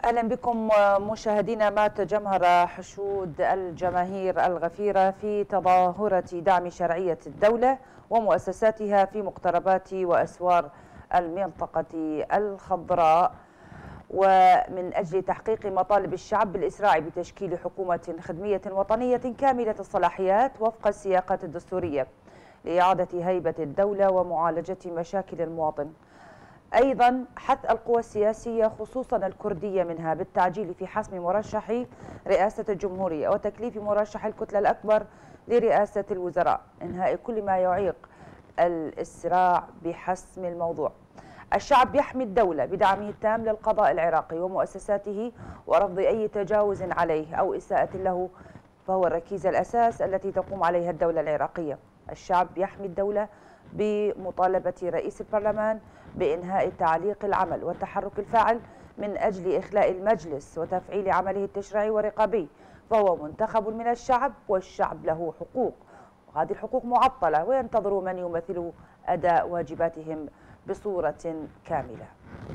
أهلا بكم مشاهدينا. ما تجمهر حشود الجماهير الغفيرة في تظاهرة دعم شرعية الدولة ومؤسساتها في مقتربات وأسوار المنطقة الخضراء، ومن أجل تحقيق مطالب الشعب بالإسراع بتشكيل حكومة خدمية وطنية كاملة الصلاحيات وفق السياقات الدستورية لإعادة هيبة الدولة ومعالجة مشاكل المواطن. أيضا حث القوى السياسية خصوصا الكردية منها بالتعجيل في حسم مرشح رئاسة الجمهورية وتكليف مرشح الكتلة الأكبر لرئاسة الوزراء، إنهاء كل ما يعيق الإسراع بحسم الموضوع. الشعب يحمي الدولة بدعمه التام للقضاء العراقي ومؤسساته ورفض أي تجاوز عليه أو إساءة له، فهو الركيزة الأساس التي تقوم عليها الدولة العراقية. الشعب يحمي الدولة بمطالبة رئيس البرلمان بإنهاء تعليق العمل والتحرك الفاعل من أجل إخلاء المجلس وتفعيل عمله التشريعي والرقابي، فهو منتخب من الشعب والشعب له حقوق، وهذه الحقوق معطلة وينتظر من يمثل أداء واجباتهم بصورة كاملة.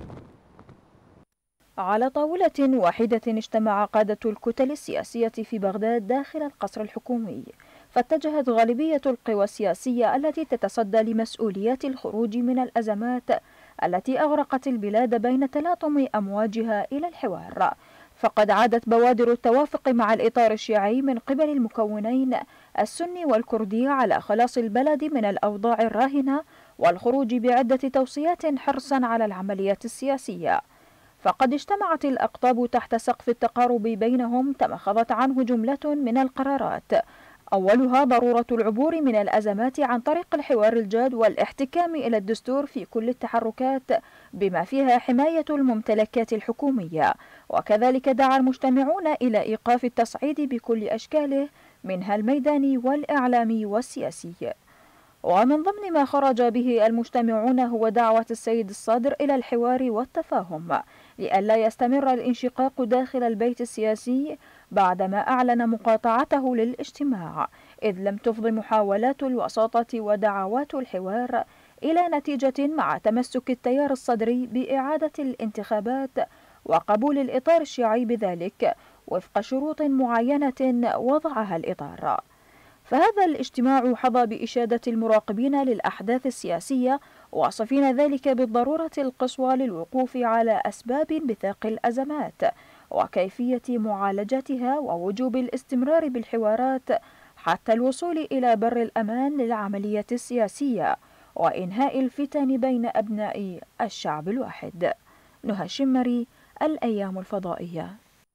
على طاولة واحدة اجتمع قادة الكتل السياسية في بغداد داخل القصر الحكومي، فاتجهت غالبية القوى السياسية التي تتصدى لمسؤوليات الخروج من الأزمات التي أغرقت البلاد بين تلاطم أمواجها إلى الحوار. فقد عادت بوادر التوافق مع الإطار الشيعي من قبل المكونين السني والكردي على خلاص البلد من الأوضاع الراهنة والخروج بعدة توصيات حرصا على العملية السياسية. فقد اجتمعت الأقطاب تحت سقف التقارب بينهم تمخضت عنه جملة من القرارات، أولها ضرورة العبور من الأزمات عن طريق الحوار الجاد والاحتكام إلى الدستور في كل التحركات بما فيها حماية الممتلكات الحكومية. وكذلك دعا المجتمعون إلى إيقاف التصعيد بكل أشكاله منها الميداني والإعلامي والسياسي. ومن ضمن ما خرج به المجتمعون هو دعوة السيد الصادر إلى الحوار والتفاهم لئلا يستمر الانشقاق داخل البيت السياسي بعدما أعلن مقاطعته للاجتماع، إذ لم تفض محاولات الوساطة ودعوات الحوار إلى نتيجة مع تمسك التيار الصدري بإعادة الانتخابات وقبول الإطار الشيعي بذلك وفق شروط معينة وضعها الإطار. فهذا الاجتماع حظى بإشادة المراقبين للأحداث السياسية، واصفين ذلك بالضرورة القصوى للوقوف على أسباب بثاق الأزمات وكيفية معالجتها ووجوب الاستمرار بالحوارات حتى الوصول إلى بر الأمان للعملية السياسية وإنهاء الفتن بين أبناء الشعب الواحد. نهى الشمري، الأيام الفضائية.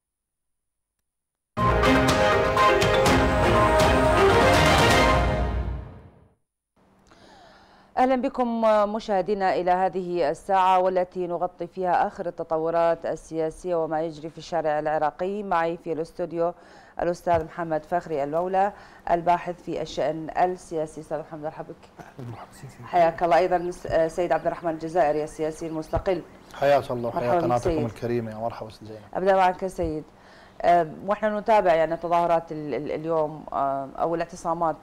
أهلا بكم مشاهدينا إلى هذه الساعة والتي نغطي فيها آخر التطورات السياسية وما يجري في الشارع العراقي. معي في الاستوديو الأستاذ محمد فخري المولى الباحث في الشأن السياسي. أستاذ محمد مرحبا بك. حياك الله. أيضا سيد عبد الرحمن الجزائري السياسي المستقل. حياك الله وحيا قناتكم الكريمة. يا مرحبا أستاذ زينب. أبدأ معك سيد. ونحن نتابع يعني تظاهرات اليوم أو الاعتصامات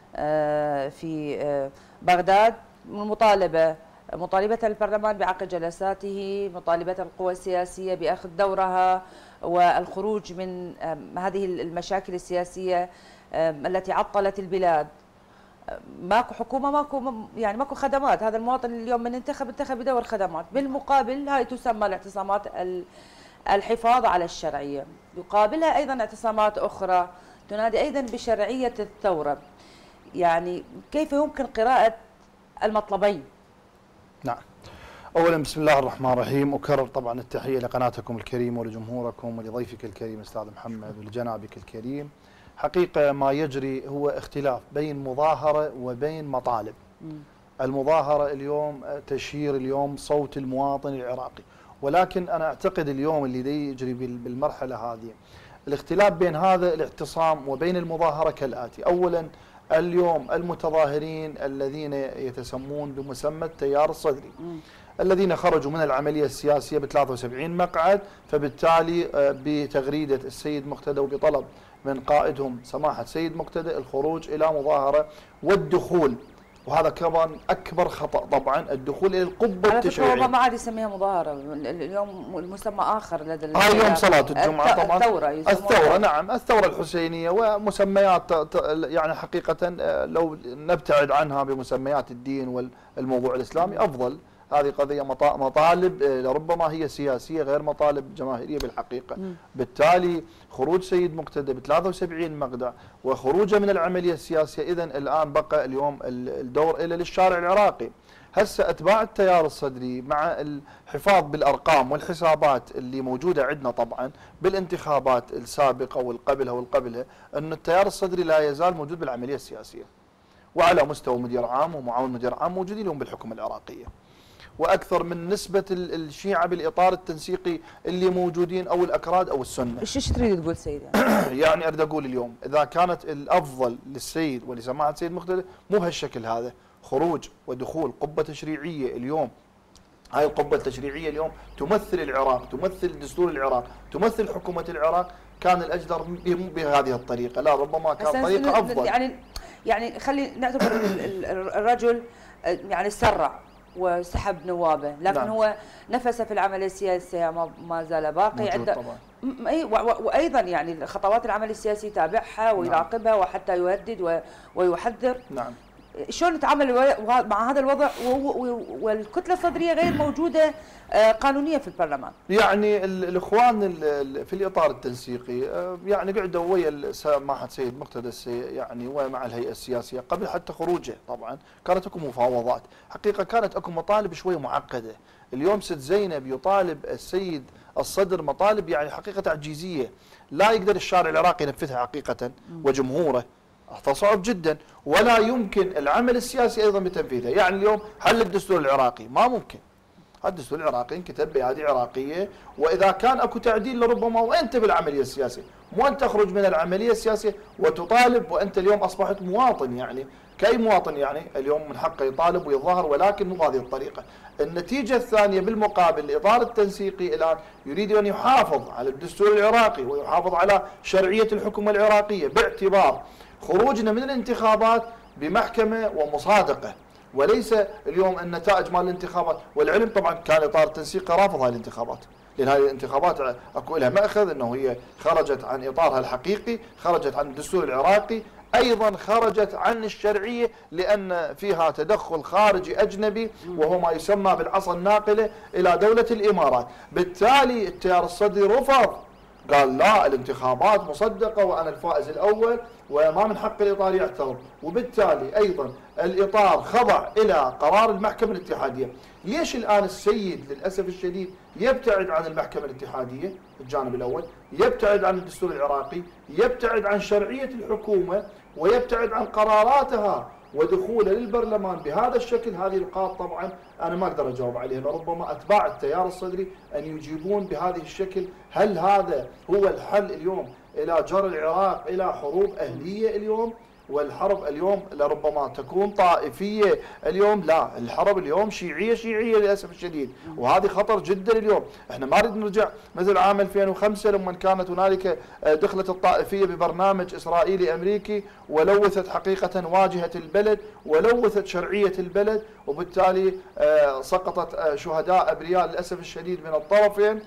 في بغداد، مطالبة البرلمان بعقد جلساته، مطالبة القوى السياسية بأخذ دورها والخروج من هذه المشاكل السياسية التي عطلت البلاد. ماكو حكومة، ماكو خدمات. هذا المواطن اليوم من انتخب بدور خدمات، بالمقابل هاي تسمى الاعتصامات الحفاظ على الشرعية، يقابلها أيضا اعتصامات أخرى تنادي أيضا بشرعية الثورة. يعني كيف يمكن قراءة المطلبين؟ نعم، أولا بسم الله الرحمن الرحيم، أكرر طبعا التحية لقناتكم الكريمة ولجمهوركم ولضيفك الكريم أستاذ محمد ولجنابك الكريم. حقيقة ما يجري هو اختلاف بين مظاهرة وبين مطالب. المظاهرة اليوم تشهير اليوم صوت المواطن العراقي، ولكن أنا أعتقد اليوم اللي يجري بالمرحلة هذه الاختلاف بين هذا الاعتصام وبين المظاهرة كالآتي. أولا اليوم المتظاهرين الذين يتسمون بمسمى التيار الصدري الذين خرجوا من العملية السياسية ب 73 مقعد، فبالتالي بتغريدة السيد مقتدى وبطلب من قائدهم سماحة سيد مقتدى الخروج إلى مظاهرة والدخول وهذا كمان اكبر خطا طبعا، الدخول الى القبه على التشريعيه. فكره ما عاد يسميها مظاهره، اليوم المسمى اخر لدى يوم صلاه الجمعه طبعا، الثوره نعم، الثوره الحسينيه ومسميات يعني حقيقه لو نبتعد عنها بمسميات الدين والموضوع الاسلامي افضل. هذه قضيه مطالب لربما هي سياسيه غير مطالب جماهيريه بالحقيقه. بالتالي خروج سيد مقتدى ب 73 مقطع وخروجه من العمليه السياسيه، اذا الان بقى اليوم الدور الى للشارع العراقي. هسه اتباع التيار الصدري مع الحفاظ بالارقام والحسابات اللي موجوده عندنا طبعا بالانتخابات السابقه والقبلها انه التيار الصدري لا يزال موجود بالعمليه السياسيه، وعلى مستوى مدير عام ومعاون مدير عام موجودين اليوم بالحكومه العراقيه، واكثر من نسبه الشيعه بالاطار التنسيقي اللي موجودين او الاكراد او السنه. ايش تريد تقول سيدي؟ يعني اريد اقول اليوم اذا كانت الافضل للسيد ولسماحه السيد مقتدى مو بهالشكل هذا، خروج ودخول قبه تشريعيه اليوم، هاي القبه التشريعيه اليوم تمثل العراق، تمثل دستور العراق، تمثل حكومه العراق، كان الاجدر بهذه الطريقه، لا ربما كان طريقه افضل. يعني خلي نعتبر الرجل يعني سرع وسحب نوابه، لكن نعم. هو نفسه في العمليه السياسيه ما زال باقي عنده وايضا يعني خطوات العمل السياسي يتابعها ويراقبها، نعم. وحتى يهدد ويحذر. نعم. شلون نتعامل مع هذا الوضع والكتله الصدريه غير موجوده قانونيه في البرلمان؟ يعني الاخوان في الاطار التنسيقي يعني قعدوا ويا سماحه سيد مقتدى يعني ومع الهيئه السياسيه قبل حتى خروجه، طبعا كانت اكو مفاوضات، حقيقه كانت اكو مطالب شوي معقده. اليوم ست زينب يطالب السيد الصدر مطالب يعني حقيقه تعجيزيه لا يقدر الشارع العراقي ينفذها حقيقه وجمهوره، صعب جدا، ولا يمكن العمل السياسي ايضا بتنفيذها. يعني اليوم حل الدستور العراقي ما ممكن، الدستور العراقي انكتب بايادي عراقيه، واذا كان اكو تعديل لربما وانت بالعمليه السياسيه، مو ان تخرج من العمليه السياسيه وتطالب وانت اليوم اصبحت مواطن، يعني كاي مواطن يعني اليوم من حقه يطالب ويظاهر، ولكن مو بهذه الطريقه. النتيجه الثانيه بالمقابل الاطار التنسيقي الان يريد ان يحافظ على الدستور العراقي ويحافظ على شرعيه الحكومه العراقيه باعتبار خروجنا من الانتخابات بمحكمه ومصادقه، وليس اليوم النتائج مال الانتخابات. والعلم طبعا كان اطار التنسيق رافض هاي الانتخابات، لان هاي الانتخابات اكو لها ماخذ انه هي خرجت عن اطارها الحقيقي، خرجت عن الدستور العراقي، ايضا خرجت عن الشرعيه لان فيها تدخل خارجي اجنبي وهو ما يسمى بالعصا الناقله الى دوله الامارات. بالتالي التيار الصدري رفض، قال لا الانتخابات مصدقه وانا الفائز الاول وما من حق الاطار يعترض، وبالتالي ايضا الاطار خضع الى قرار المحكمه الاتحاديه. ليش الان السيد للاسف الشديد يبتعد عن المحكمه الاتحاديه؟ الجانب الاول يبتعد عن الدستور العراقي، يبتعد عن شرعيه الحكومه، ويبتعد عن قراراتها ودخوله للبرلمان بهذا الشكل. هذه نقاط طبعا انا ما اقدر اجاوب عليها، لربما اتباع التيار الصدري ان يجيبون بهذه الشكل. هل هذا هو الحل اليوم الى جر العراق الى حروب اهليه اليوم؟ والحرب اليوم لربما تكون طائفيه اليوم، لا الحرب اليوم شيعيه للاسف الشديد، وهذه خطر جدا. اليوم احنا ما نريد نرجع مثل عام 2005 لما كانت هنالك دخلت الطائفيه ببرنامج اسرائيلي امريكي ولوثت حقيقه واجهه البلد ولوثت شرعيه البلد، وبالتالي سقطت شهداء ابرياء للاسف الشديد من الطرفين.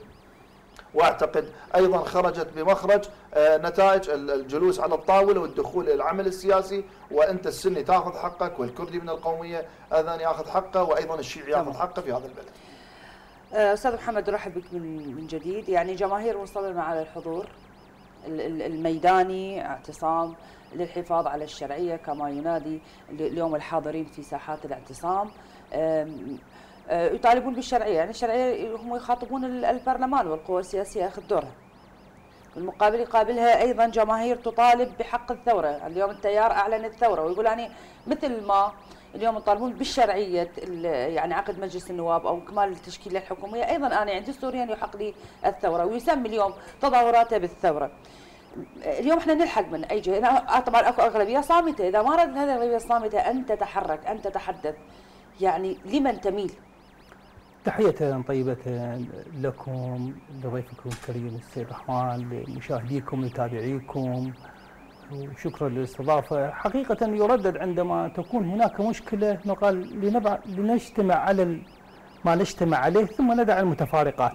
واعتقد ايضا خرجت بمخرج نتائج الجلوس على الطاوله والدخول الى العمل السياسي، وانت السني تاخذ حقك والكردي من القوميه ايضا ياخذ حقه وايضا الشيعي ياخذ حقه في هذا البلد. استاذ محمد نرحب بك من جديد. يعني جماهير مصممه على الحضور الميداني، اعتصام للحفاظ على الشرعيه كما ينادي اليوم الحاضرين في ساحات الاعتصام، يطالبون بالشرعيه، يعني الشرعيه هم يخاطبون البرلمان والقوى السياسيه ياخذ دورها. بالمقابل يقابلها ايضا جماهير تطالب بحق الثوره، اليوم التيار اعلن الثوره ويقول يعني مثل ما اليوم يطالبون بالشرعيه يعني عقد مجلس النواب او اكمال التشكيله الحكوميه، ايضا انا عندي دستوريا يحق لي الثوره ويسمي اليوم تظاهراته بالثوره. اليوم احنا نلحق من اي جهه، طبعا اكو اغلبيه صامته، اذا ما ردت هذه الاغلبيه الصامته ان تتحرك ان تتحدث، يعني لمن تميل؟ تحية طيبة لكم لضيفكم الكريم السيد رحمن، لمشاهديكم لتابعيكم وشكرا للاستضافة. حقيقة يردد عندما تكون هناك مشكلة نقال لنجتمع على ما نجتمع عليه ثم ندع المتفارقات.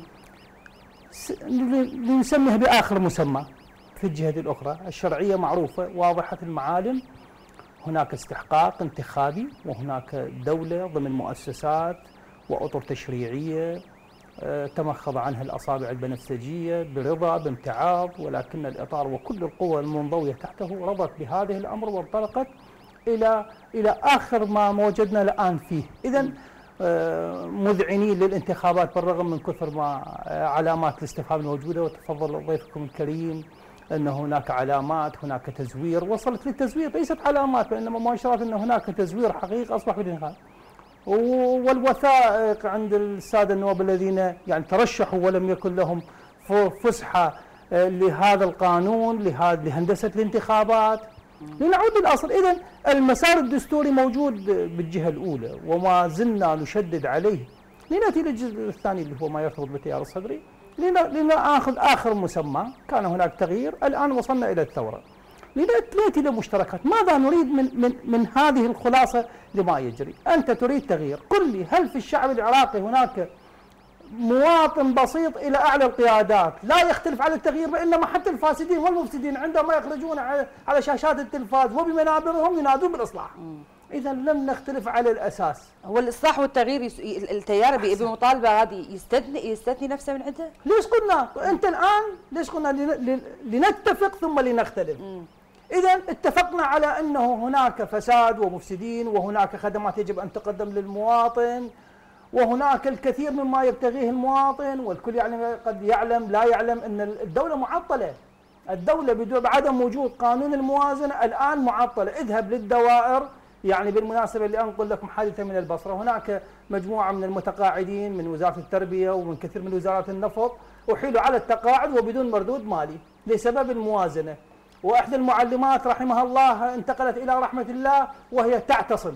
لنسميها بآخر مسمى. في الجهة الأخرى الشرعية معروفة واضحة المعالم، هناك استحقاق انتخابي وهناك دولة ضمن مؤسسات وأطر تشريعية تمخض عنها الأصابع البنفسجية برضا بامتعاض، ولكن الإطار وكل القوى المنضوية تحته رضت بهذه الأمر وانطلقت إلى آخر ما وجدنا الآن فيه. إذن مذعنين للانتخابات بالرغم من كثر ما علامات الاستفهام الموجودة، وتفضل ضيفكم الكريم أن هناك علامات، هناك تزوير، وصلت للتزوير ليست علامات وإنما مؤشرات أن هناك تزوير حقيقي أصبح في الانتخابات. والوثائق عند السادة النواب الذين يعني ترشحوا ولم يكن لهم فسحة لهذا القانون لهندسة الانتخابات. لنعود للأصل. إذن المسار الدستوري موجود بالجهة الأولى وما زلنا نشدد عليه. لنأتي للجزء الثاني اللي هو ما يرتبط بالتيار الصدري. لنأخذ آخر مسمى. كان هناك تغيير، الآن وصلنا إلى الثورة. لنأتي لمشتركات. ماذا نريد من هذه الخلاصة لما يجري؟ أنت تريد تغيير، قل لي هل في الشعب العراقي هناك مواطن بسيط إلى أعلى القيادات لا يختلف على التغيير، وإنما حتى الفاسدين والمفسدين عندما يخرجون على شاشات التلفاز وبمنابرهم ينادون بالإصلاح. إذا لم نختلف على الأساس. هو الإصلاح والتغيير التيار بمطالبة هذه يستثني نفسه من عنده؟ ليش قلنا أنت الآن ليش قلنا لنتفق ثم لنختلف؟ إذا اتفقنا على أنه هناك فساد ومفسدين وهناك خدمات يجب أن تقدم للمواطن وهناك الكثير مما يبتغيه المواطن، والكل يعني قد يعلم لا يعلم أن الدولة معطلة. الدولة بعدم وجود قانون الموازنة الآن معطلة. اذهب للدوائر، يعني بالمناسبة اللي أنقل لكم حادثة من البصرة، هناك مجموعة من المتقاعدين من وزارة التربية ومن كثير من وزارات النفط أحيلوا على التقاعد وبدون مردود مالي لسبب الموازنة. وإحدى المعلمات رحمها الله انتقلت إلى رحمة الله وهي تعتصم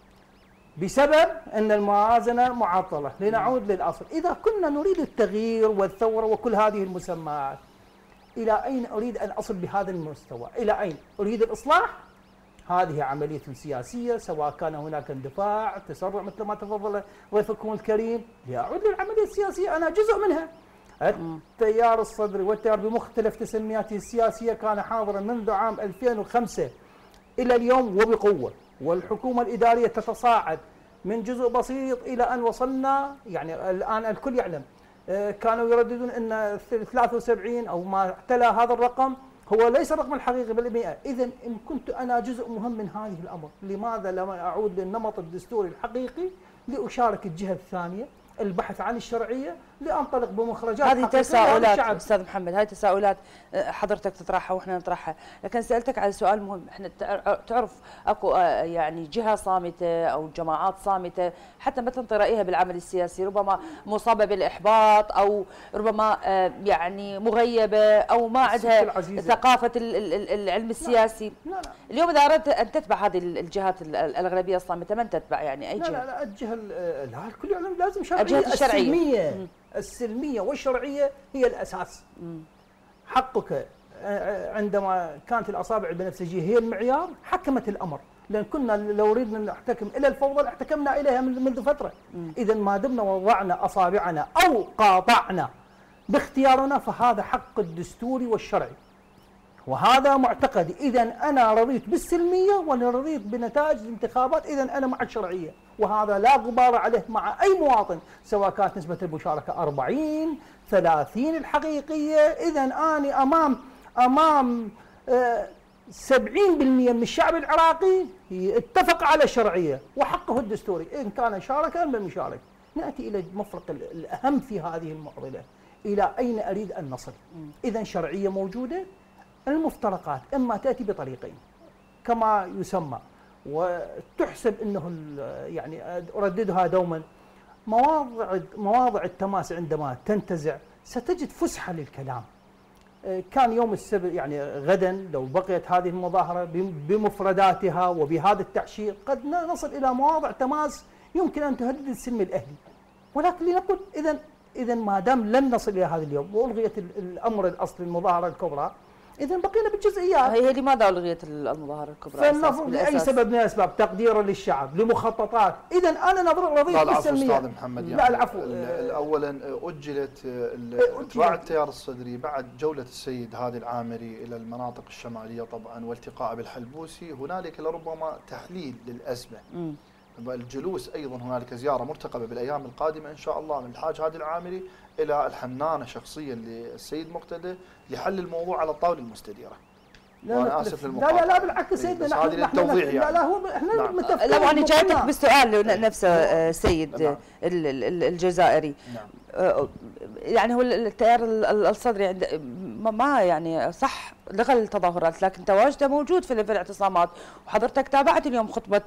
بسبب أن الموازنة معطلة. لنعود للأصل. إذا كنا نريد التغيير والثورة وكل هذه المسميات، إلى أين أريد أن أصل بهذا المستوى؟ إلى أين أريد الإصلاح؟ هذه عملية سياسية، سواء كان هناك اندفاع تسرع مثل ما تفضل ضيفكم الكريم. لأعود للعملية السياسية أنا جزء منها. التيار الصدري والتيار بمختلف تسمياته السياسية كان حاضرا منذ عام 2005 إلى اليوم وبقوة، والحكومة الإدارية تتصاعد من جزء بسيط إلى أن وصلنا، يعني الآن الكل يعلم كانوا يرددون أن 73 أو ما اعتلى هذا الرقم هو ليس الرقم الحقيقي بل 100. إذا إن كنت أنا جزء مهم من هذه الأمر، لماذا لم أعود للنمط الدستوري الحقيقي لأشارك الجهة الثانية البحث عن الشرعية لأنطلق بمخرجات هذه تساؤلات أستاذ محمد، هذه تساؤلات حضرتك تطرحها وإحنا نطرحها، لكن سألتك على سؤال مهم. إحنا تعرف أكو يعني جهة صامتة أو جماعات صامتة حتى ما تنطي رأيها بالعمل السياسي، ربما مصابة بالإحباط أو ربما يعني مغيبة أو ما عندها ثقافة العلم السياسي. لا. اليوم إذا أردت أن تتبع هذه الجهات الأغلبية الصامتة من تتبع يعني أي جهة؟ لا الجهة لا الكل يعلم لازم شرعية. الجهة الشرعية السلمية والشرعية هي الأساس. حقك عندما كانت الأصابع البنفسجية هي المعيار حكمت الأمر، لأن كنا لو أريدنا أن نحتكم إلى الفوضى احتكمنا إليها منذ فترة. إذا ما دمنا وضعنا أصابعنا أو قاطعنا باختيارنا فهذا حق الدستوري والشرعي، وهذا معتقدي. إذا أنا رضيت بالسلمية وأنا رضيت بنتائج الانتخابات، إذا أنا مع الشرعية، وهذا لا غبار عليه مع أي مواطن، سواء كانت نسبة المشاركة 40 30 الحقيقية. إذا أنا أمام 70% من الشعب العراقي اتفق على الشرعية وحقه الدستوري، إن كان شارك أم لم يشارك. نأتي إلى المفرق الأهم في هذه المعضلة، إلى أين أريد أن نصل؟ إذا شرعية موجودة، المفترقات إما تأتي بطريقين كما يسمى، وتحسب أنه يعني أرددها دوما، مواضع التماس عندما تنتزع ستجد فسحة للكلام. كان يوم السبت يعني غدا لو بقيت هذه المظاهرة بمفرداتها وبهذا التعشير قد نصل إلى مواضع تماس يمكن أن تهدد السلم الأهلي، ولكن لنقول إذا ما دام لم نصل إلى هذا اليوم وألغيت الأمر الأصلي المظاهرة الكبرى، اذا بقينا بالجزئيات. هي لماذا الغيت المظاهره الكبرى؟ فالمفروض لاي سبب من الاسباب، تقديرا للشعب لمخططات. اذا انا رضيت بالسلميه. لا استاذ محمد، يعني لا العفو. اولا اجلت اتباع التيار الصدري بعد جوله السيد هادي العامري الى المناطق الشماليه طبعا والتقاء بالحلبوسي، هنالك لربما تحليل للازمه. الجلوس ايضا هنالك زياره مرتقبه بالايام القادمه ان شاء الله من الحاج هادي العامري الى الحنانه شخصيا للسيد مقتدى لحل الموضوع على الطاوله المستديره. وانا اسف للمقاطعه. لا بالعكس سيدنا، نحن للتوضيح يعني. لا هو احنا متفقين. لا انا جايتك بالسؤال نفسه السيد الجزائري. يعني هو التيار الصدري ما يعني صح لغى التظاهرات، لكن تواجده موجود في الاعتصامات، وحضرتك تابعت اليوم خطبه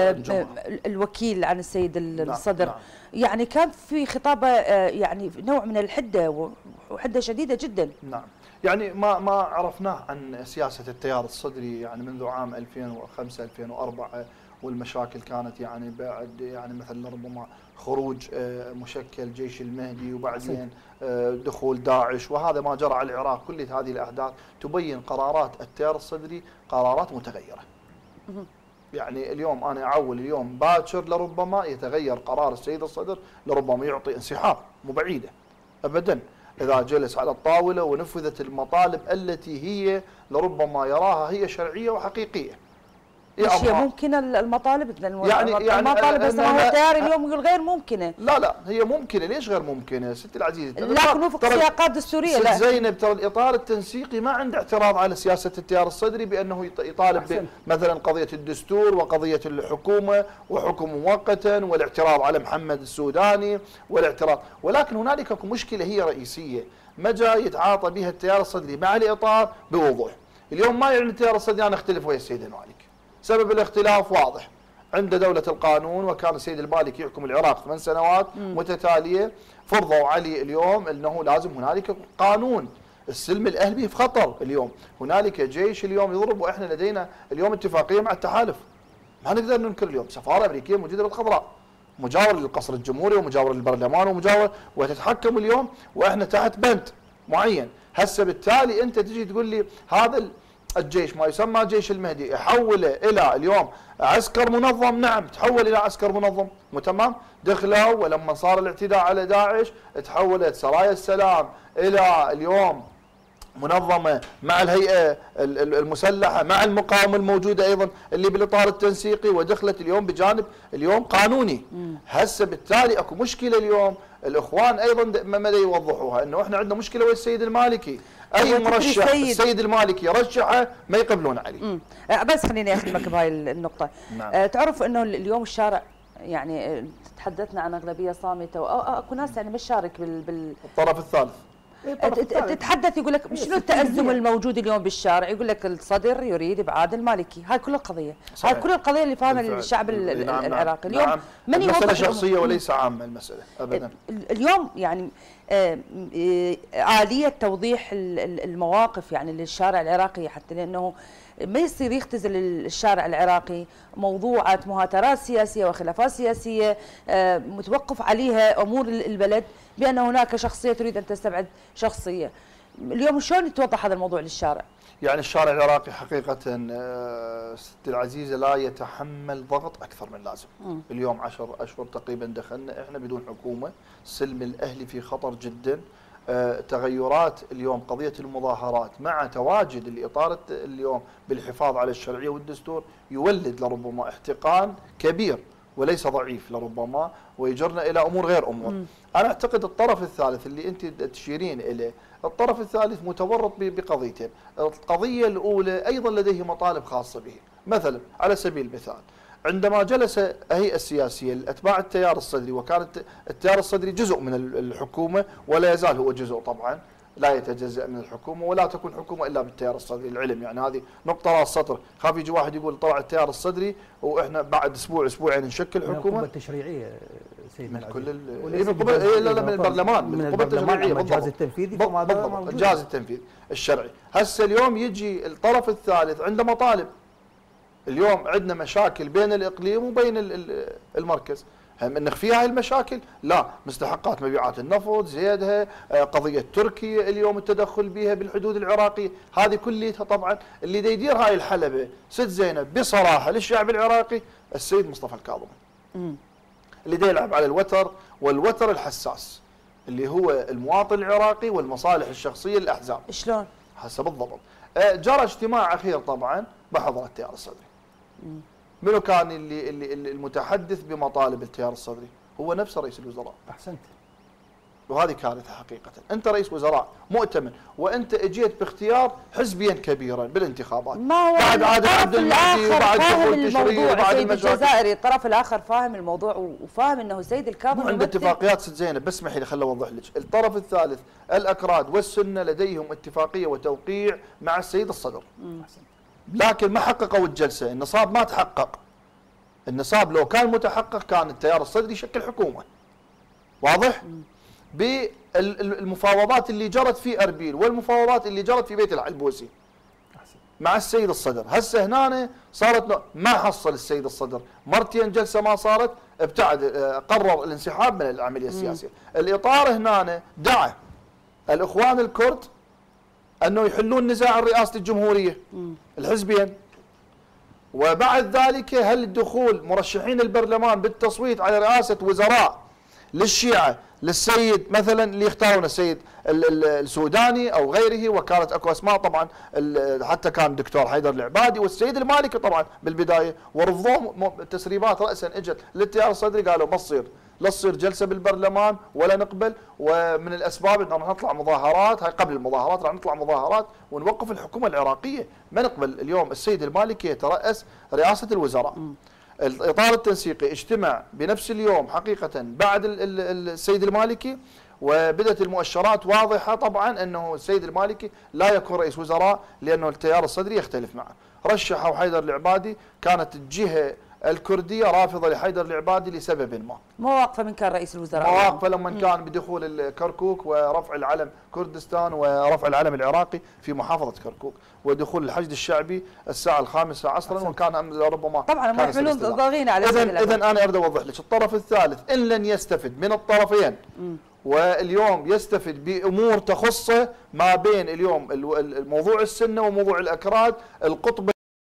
الوكيل عن السيد الصدر. يعني كان في خطابه يعني نوع من الحده وحده شديده جدا. نعم، يعني ما عرفناه عن سياسه التيار الصدري يعني منذ عام 2005 2004 والمشاكل كانت يعني بعد يعني مثلا ربما خروج مشكل جيش المهدي وبعدين دخول داعش، وهذا ما جرى على العراق. كل هذه الاحداث تبين قرارات التيار الصدري قرارات متغيره. يعني اليوم انا اعول اليوم باكر لربما يتغير قرار السيد الصدر، لربما يعطي انسحاب، مو بعيده ابدا اذا جلس على الطاوله ونفذت المطالب التي هي لربما يراها هي شرعيه وحقيقيه. مش هي ممكنه المطالب؟ يعني المطالب بس هو التيار اليوم يقول غير ممكنه. لا هي ممكنه، ليش غير ممكنه ستي العزيزه؟ لكن وفق سياقات دستوريه. لا زينب، ترى الاطار التنسيقي ما عنده اعتراض على سياسه التيار الصدري بانه يطالب مثلا قضيه الدستور وقضيه الحكومه وحكم مؤقتا والاعتراض على محمد السوداني والاعتراض، ولكن هنالك اكو مشكله هي رئيسيه ما جاي يتعاطى بها التيار الصدري مع الاطار بوضوح. اليوم ما يعني التيار الصدري انا اختلف ويا السيد المالكي، سبب الاختلاف واضح. عند دولة القانون وكان السيد المالكي يحكم العراق 8 سنوات متتالية، فرضوا علي اليوم أنه لازم هنالك قانون. السلم الأهلي في خطر اليوم، هنالك جيش اليوم يضرب، وإحنا لدينا اليوم اتفاقية مع التحالف ما نقدر ننكر. اليوم سفارة أمريكية موجودة بالخضراء، مجاور للقصر الجمهوري ومجاور للبرلمان ومجاور وتتحكم اليوم، وإحنا تحت بند معين. هسه بالتالي أنت تجي تقول لي هذا الجيش ما يسمى جيش المهدي يحوله الى اليوم عسكر منظم. نعم تحول الى عسكر منظم، مو تمام؟ دخلوا ولما صار الاعتداء على داعش تحولت سرايا السلام الى اليوم منظمه مع الهيئه المسلحه مع المقاومه الموجوده ايضا اللي بالاطار التنسيقي، ودخلت اليوم بجانب اليوم قانوني. هسه بالتالي اكو مشكله اليوم، الاخوان ايضا ما يوضحوها انه احنا عندنا مشكله ويا السيد المالكي. اي مرشح السيد المالكي يرشحه ما يقبلون عليه. بس خليني اخدمك بهاي النقطه. نعم. تعرف انه اليوم الشارع يعني تحدثنا عن اغلبيه صامته واكو ناس يعني مش شارك الطرف الثالث. تتحدث يقول لك شنو التأزم الموجود اليوم بالشارع؟ يقول لك الصدر يريد ابعاد المالكي، هاي كل القضيه، هاي كل القضيه اللي فاهمها الشعب العراقي اليوم. نعم. المساله شخصيه وليس عامه المساله ابدا. اليوم يعني آلية توضيح المواقف يعني للشارع العراقي، حتى لأنه ما يصير يختزل الشارع العراقي موضوعات مهاترات سياسية وخلافات سياسية متوقف عليها أمور البلد بأن هناك شخصية تريد أن تستبعد شخصية. اليوم شلون يتوضح هذا الموضوع للشارع؟ يعني الشارع العراقي حقيقة ستي العزيزة لا يتحمل ضغط أكثر من لازم. اليوم 10 أشهر تقريبا دخلنا إحنا بدون حكومة، السلم الأهلي في خطر جدا. تغيرات اليوم قضية المظاهرات مع تواجد الإطار اليوم بالحفاظ على الشرعية والدستور يولد لربما احتقان كبير وليس ضعيف لربما، ويجرنا إلى أمور غير أمور. أنا أعتقد الطرف الثالث اللي أنت تشيرين إليه، الطرف الثالث متورط بقضيتين. القضية الأولى أيضا لديه مطالب خاصة به. مثلا على سبيل المثال عندما جلس الهيئة السياسية أتباع التيار الصدري، وكانت التيار الصدري جزء من الحكومة ولا يزال هو جزء طبعا، لا يتجزأ من الحكومة ولا تكون حكومة إلا بالتيار الصدري. العلم يعني هذه نقطة راس سطر، خاف يجي واحد يقول طلع التيار الصدري وإحنا بعد أسبوع أسبوعين نشكل حكومة. الحكومة التشريعية سيدنا من كل من البرلمان، من القوى التشريعية، الجهاز التنفيذي، الجهاز التنفيذي الشرعي. هسه اليوم يجي الطرف الثالث عنده مطالب. اليوم عندنا مشاكل بين الإقليم وبين المركز. هم نخفي هاي المشاكل؟ لا، مستحقات مبيعات النفط زيادها، قضيه تركيا اليوم التدخل بها بالحدود العراقيه، هذه كلها طبعا اللي دا يدير هاي الحلبه ست زينب بصراحه للشعب العراقي السيد مصطفى الكاظمي. اللي دا يلعب على الوتر، والوتر الحساس اللي هو المواطن العراقي والمصالح الشخصيه للاحزاب. شلون؟ هسه بالضبط. جرى اجتماع اخير طبعا بحضره التيار الصدري. منو كان اللي المتحدث بمطالب التيار الصدري؟ هو نفس رئيس الوزراء. احسنت. وهذه كارثه حقيقه، انت رئيس وزراء مؤتمن وانت اجيت باختيار حزبيا كبيرا بالانتخابات. ما هو بعد عاد عبد المهدي وبعد دخول تشريع وبعد السيد الجزائري، الطرف الاخر فاهم الموضوع وفاهم انه السيد الكاظمي عنده اتفاقيات. ست زينب بس اسمحي لي خليني اوضح لك، الطرف الثالث الاكراد والسنه لديهم اتفاقيه وتوقيع مع السيد الصدر. لكن ما حققوا الجلسه، النصاب ما تحقق. النصاب لو كان متحقق كان التيار الصدري يشكل حكومه. واضح؟ بالمفاوضات اللي جرت في اربيل والمفاوضات اللي جرت في بيت العلبوسي مع السيد الصدر، هسه هنا صارت ما حصل السيد الصدر، مرتين جلسه ما صارت، ابتعد، قرر الانسحاب من العمليه السياسيه. الاطار هنا دعا الاخوان الكرد انه يحلون نزاع رئاسه الجمهوريه الحزبين، وبعد ذلك هل الدخول مرشحين البرلمان بالتصويت على رئاسه وزراء للشيعه للسيد مثلا اللي يختارون السيد السوداني او غيره، وكانت اكو اسماء طبعا، حتى كان الدكتور حيدر العبادي والسيد المالكي طبعا بالبدايه، ورفضوهم تسريبات راسا اجت للتيار الصدري قالوا ما تصير، لا تصير جلسه بالبرلمان ولا نقبل، ومن الاسباب انه راح نطلع مظاهرات، هاي قبل المظاهرات راح نطلع مظاهرات ونوقف الحكومه العراقيه، ما نقبل اليوم السيد المالكي يترأس رئاسه الوزراء. الاطار التنسيقي اجتمع بنفس اليوم حقيقه بعد السيد المالكي، وبدت المؤشرات واضحه طبعا انه السيد المالكي لا يكون رئيس وزراء لانه التيار الصدري يختلف معه. رشحوا حيدر العبادي، كانت الجهه الكرديه رافضه لحيدر العبادي لسبب ما. مواقفه من كان رئيس الوزراء؟ مواقفه لما كان بدخول الكركوك ورفع العلم كردستان ورفع العلم العراقي في محافظه كركوك، ودخول الحشد الشعبي الساعه 5 عصرا، وكان ربما طبعا هم يحملون ضاغين على اذا انا اريد اوضح لك الطرف الثالث ان لن يستفد من الطرفين واليوم يستفد بامور تخصه ما بين اليوم الموضوع السنه وموضوع الاكراد، القطب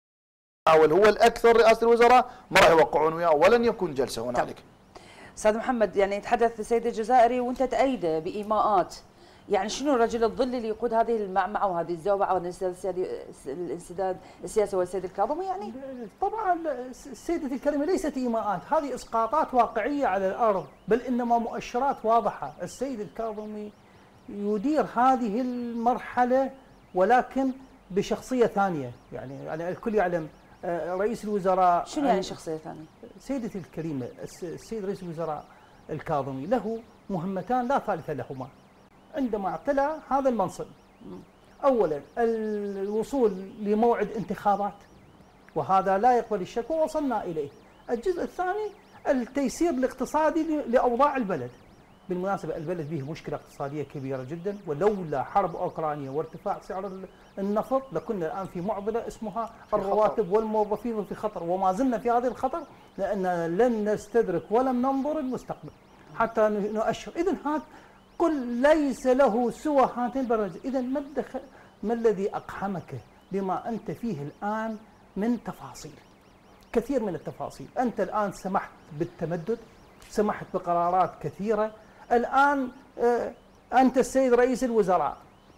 هو الاكثر رئاسه الوزراء ما راح يوقعون وياه ولن يكون جلسه هنالك. استاذ محمد، يعني يتحدث السيد الجزائري وانت تأيده بايماءات، يعني شنو رجل الظل اللي يقود هذه المعمعه وهذه الزوبعه والانسداد السياسي والسيد الكاظمي؟ يعني طبعا السيدة الكريمة ليست ايماءات، هذه اسقاطات واقعيه على الارض، بل انما مؤشرات واضحه. السيد الكاظمي يدير هذه المرحله ولكن بشخصيه ثانيه، يعني الكل يعلم رئيس الوزراء. شنو يعني شخصيه ثانيه؟ سيدتي الكريمه، السيد رئيس الوزراء الكاظمي له مهمتان لا ثالث لهما عندما اعتلى هذا المنصب. اولا الوصول لموعد انتخابات، وهذا لا يقبل الشك ووصلنا اليه. الجزء الثاني التيسير الاقتصادي لاوضاع البلد. بالمناسبه البلد به مشكله اقتصاديه كبيره جدا، ولولا حرب اوكرانيا وارتفاع سعر النفط لكنا الان في معضله اسمها الرواتب والموظفين في خطر، وما زلنا في هذا الخطر لاننا لن نستدرك ولم ننظر المستقبل حتى نؤشر. اذا هذا قل ليس له سوى هاتين البرامج. اذا ما الذي اقحمك بما انت فيه الان من تفاصيل؟ كثير من التفاصيل. انت الان سمحت بالتمدد، سمحت بقرارات كثيره. الان انت السيد رئيس الوزراء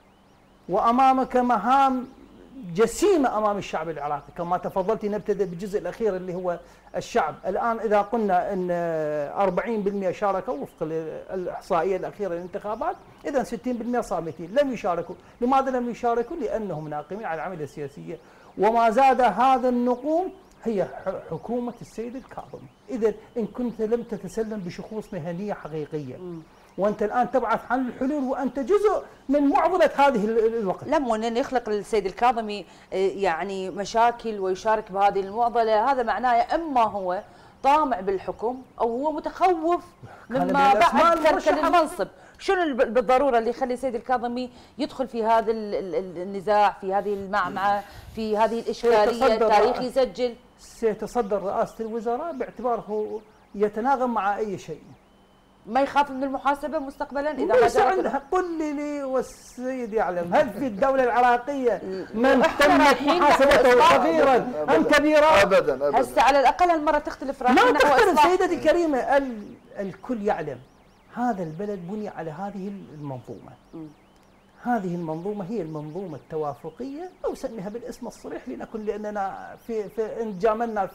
وامامك مهام جسيمه امام الشعب العراقي، كما تفضلت. نبتدئ بالجزء الاخير اللي هو الشعب. الان اذا قلنا ان 40% شاركوا وفق الاحصائيه الاخيره للانتخابات، اذا 60% صامتين لم يشاركوا. لماذا لم يشاركوا؟ لانهم ناقمين على العمليه السياسيه، وما زاد هذا النقوم هي حكومه السيد الكاظمي. اذا ان كنت لم تتسلم بشخوص مهنيه حقيقيه وانت الان تبحث عن الحلول وانت جزء من معضله هذه الوقت. لم ان يخلق السيد الكاظمي يعني مشاكل ويشارك بهذه المعضله، هذا معناه اما هو طامع بالحكم او هو متخوف مما بعد ترك المنصب. شنو بالضروره اللي يخلي السيد الكاظمي يدخل في هذا النزاع، في هذه المعمعه، في هذه الاشكاليه؟ التاريخ يسجل سيتصدر رئاسه الوزراء باعتباره يتناغم مع أي شيء. ما يخاف من المحاسبة مستقبلا إذا ليس ما عندها. قل لي والسيد يعلم، هل في الدولة العراقية من تمت محاسبته صغيرا أم كبيرا؟ أبدا. هسه على الأقل هالمرة تختلف ما تختلف سيدتي الكريمة. الكل يعلم هذا البلد بني على هذه المنظومة. هذه المنظومة هي المنظومة التوافقية، أو سميها بالاسم الصريح لنكن، لأننا إن جاملنا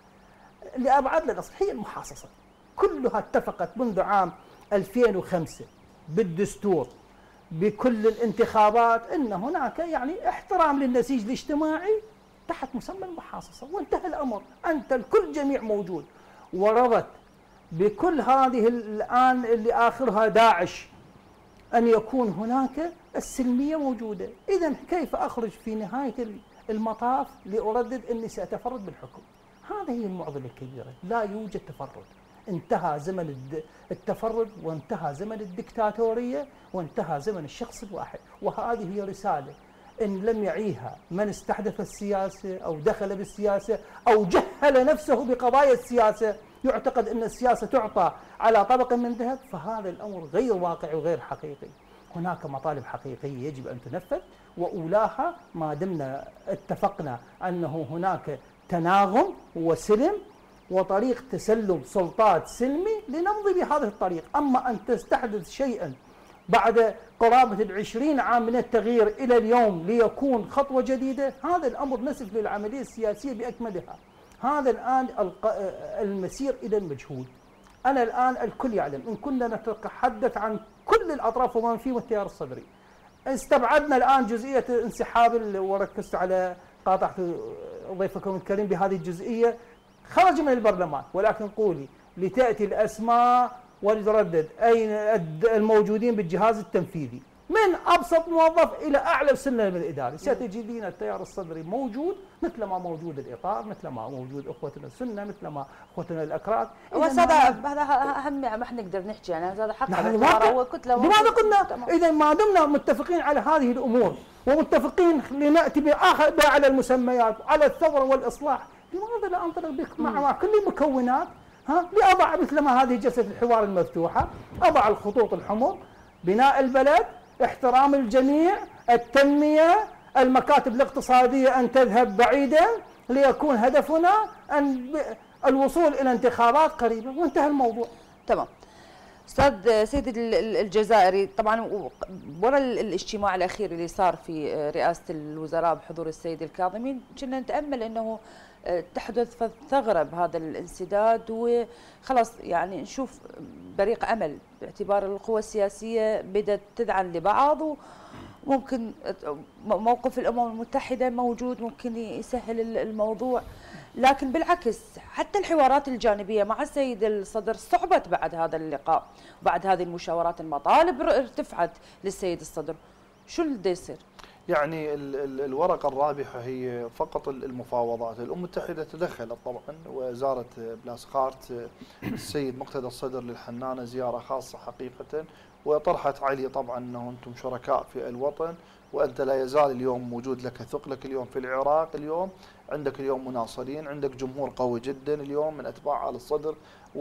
لأبعد الأصل، هي المحاصصة. كلها اتفقت منذ عام 2005 بالدستور بكل الانتخابات أن هناك يعني احترام للنسيج الاجتماعي تحت مسمى المحاصصة، وانتهى الأمر. أنت الكل جميع موجود، ورضت بكل هذه الآن اللي آخرها داعش أن يكون هناك السلمية موجودة. إذا كيف أخرج في نهاية المطاف لأردد أني سأتفرد بالحكم؟ هذه هي المعضلة الكبيرة. لا يوجد تفرد. انتهى زمن التفرد، وانتهى زمن الدكتاتورية، وانتهى زمن الشخص الواحد. وهذه هي رسالة إن لم يعيها من استحدث السياسة أو دخل بالسياسة أو جهل نفسه بقضايا السياسة، يعتقد أن السياسة تعطى على طبق من ذهب، فهذا الأمر غير واقعي وغير حقيقي. هناك مطالب حقيقية يجب أن تنفذ، وأولاها ما دمنا اتفقنا أنه هناك تناغم وسلم وطريق تسلم سلطات سلمي لنمضي بهذه الطريق. أما أن تستحدث شيئا بعد قرابة 20 عام من التغيير إلى اليوم ليكون خطوة جديدة، هذا الأمر نسف للعملية السياسية بأكملها. هذا الآن المسير إلى المجهول. أنا الآن الكل يعلم، إن كنا نتحدث عن كل الأطراف وما فيه التيار الصدري، استبعدنا الآن جزئية انسحاب، وركزت على قاطعت ضيفكم الكريم بهذه الجزئية، خرج من البرلمان. ولكن قولي لتأتي الأسماء ولتردد أين الموجودين بالجهاز التنفيذي من أبسط موظف إلى أعلى سلم الإداري، ستجدين التيار الصدري موجود، مثل ما موجود الإطار، مثل ما موجود أخوتنا السنة، مثل ما أخوتنا الأكراد. هذا أهم ما احنا نقدر نحكي عنه، هذا حق هو كتلة. لماذا قلنا إذا ما دمنا متفقين على هذه الأمور ومتفقين لنأتي بأعلى المسميات على الثورة والإصلاح، لماذا لا أنطلق مع كل المكونات؟ لأضع مثل ما هذه جلسة الحوار المفتوحة، أضع الخطوط الحمر، بناء البلد، احترام الجميع، التنمية، المكاتب الاقتصادية أن تذهب بعيدا ليكون هدفنا أن الوصول إلى انتخابات قريبة، وانتهى الموضوع. تمام. أستاذ سيد الجزائري، طبعا ورا الاجتماع الأخير اللي صار في رئاسة الوزراء بحضور السيد الكاظمي، كنا نتأمل أنه تحدث ثغرة بهذا الانسداد، وخلاص يعني نشوف بريق أمل باعتبار القوى السياسية بدأت تدعم لبعض، وممكن موقف الأمم المتحدة موجود ممكن يسهل الموضوع. لكن بالعكس حتى الحوارات الجانبية مع السيد الصدر صعبت بعد هذا اللقاء، بعد هذه المشاورات المطالب ارتفعت للسيد الصدر. شو اللي بده يصير؟ يعني الورقة الرابحة هي فقط المفاوضات. الأمم المتحدة تدخلت طبعا، وزارة بلاسخارت السيد مقتدى الصدر للحنانة زيارة خاصة حقيقة، وطرحت علي طبعا أنه أنتم شركاء في الوطن، وأنت لا يزال اليوم موجود لك ثقلك اليوم في العراق، اليوم عندك اليوم مناصرين، عندك جمهور قوي جدا اليوم من أتباع آل الصدر،